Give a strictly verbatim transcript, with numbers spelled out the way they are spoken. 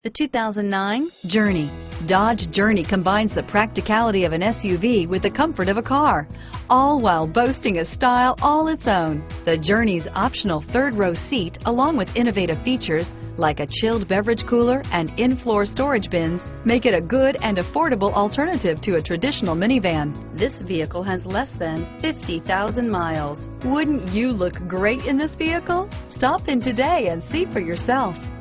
The two thousand nine Journey. Dodge Journey combines the practicality of an S U V with the comfort of a car, all while boasting a style all its own. The Journey's optional third row seat, along with innovative features like a chilled beverage cooler and in-floor storage bins, make it a good and affordable alternative to a traditional minivan. This vehicle has less than fifty thousand miles. Wouldn't you look great in this vehicle? Stop in today and see for yourself.